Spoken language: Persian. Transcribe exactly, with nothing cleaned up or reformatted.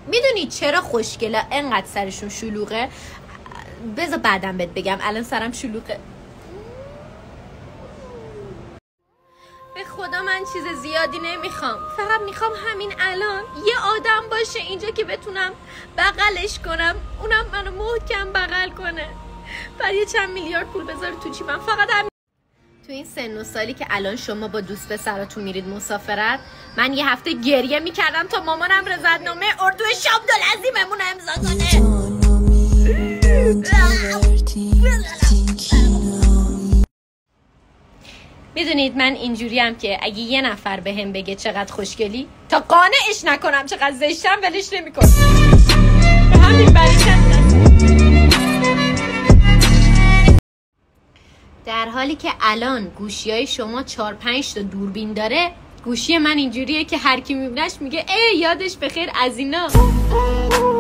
میدونی چرا خوشگلا انقدر سرشون شلوغه؟ بذار بعدم بهت بگم، الان سرم شلوغه. به خدا من چیز زیادی نمیخوام، فقط میخوام همین الان یه آدم باشه اینجا که بتونم بغلش کنم، اونم منو محکم بغل کنه، بعد یه چند میلیارد پول بذاره تو جیبم. فقط هم تو این سن و سالی که الان شما با دوست پسراتون میرید مسافرت، من یه هفته گریه میکردم تا مامانم رضایتنامه اردو شامدالعظیممون امضا کنه. میدونید من اینجوریم که اگه یه نفر به هم بگه چقدر خوشگلی، تا قانعش نکنم چقدر زشتم ولش نمیکنم. به همین برکت. در حالی که الان گوشیای شما چهار پنج تا دوربین داره، گوشی من اینجوریه که هر کی میبینش میگه ای یادش بخیر از اینا.